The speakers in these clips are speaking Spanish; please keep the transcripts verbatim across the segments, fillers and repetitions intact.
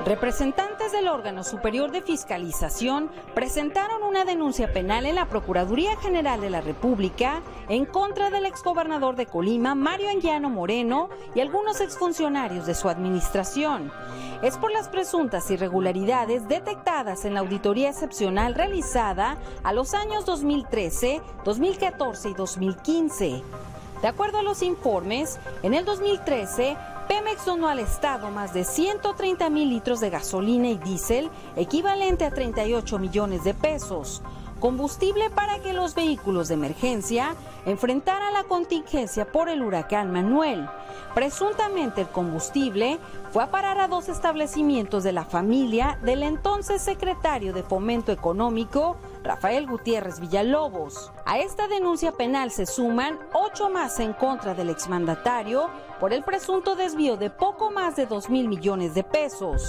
Representantes del órgano superior de fiscalización presentaron una denuncia penal en la Procuraduría General de la República en contra del exgobernador de Colima, Mario Anguiano Moreno, y algunos exfuncionarios de su administración. Es por las presuntas irregularidades detectadas en la auditoría excepcional realizada a los años dos mil trece, dos mil catorce y dos mil quince. De acuerdo a los informes, en el dos mil trece, Pemex donó al Estado más de ciento treinta mil litros de gasolina y diésel, equivalente a treinta y ocho millones de pesos, combustible para que los vehículos de emergencia enfrentaran la contingencia por el huracán Manuel. Presuntamente el combustible fue a parar a dos establecimientos de la familia del entonces secretario de Fomento Económico, Rafael Gutiérrez Villalobos. A esta denuncia penal se suman ocho más en contra del exmandatario por el presunto desvío de poco más de dos mil millones de pesos.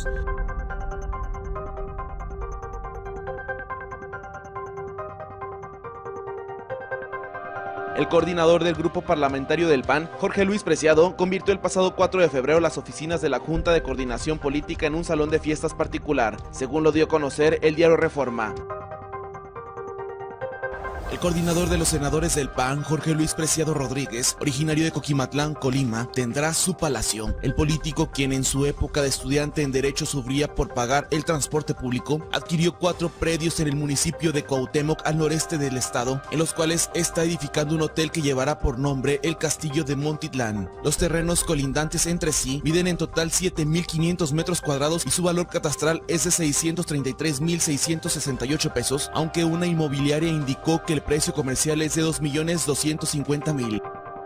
El coordinador del grupo parlamentario del P A N, Jorge Luis Preciado, convirtió el pasado cuatro de febrero las oficinas de la Junta de Coordinación Política en un salón de fiestas particular, según lo dio a conocer el diario Reforma. El coordinador de los senadores del P A N, Jorge Luis Preciado Rodríguez, originario de Coquimatlán, Colima, tendrá su palacio. El político, quien en su época de estudiante en Derecho sufría por pagar el transporte público, adquirió cuatro predios en el municipio de Cuauhtémoc, al noreste del estado, en los cuales está edificando un hotel que llevará por nombre el Castillo de Montitlán. Los terrenos colindantes entre sí miden en total siete mil quinientos metros cuadrados y su valor catastral es de seiscientos treinta y tres mil seiscientos sesenta y ocho pesos, aunque una inmobiliaria indicó que el precio comercial es de dos millones doscientos cincuenta mil.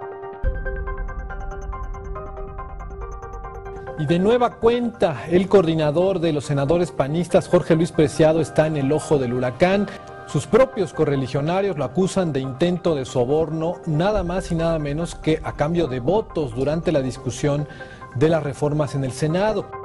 Y de nueva cuenta, el coordinador de los senadores panistas, Jorge Luis Preciado, está en el ojo del huracán. Sus propios correligionarios lo acusan de intento de soborno, nada más y nada menos que a cambio de votos durante la discusión de las reformas en el Senado.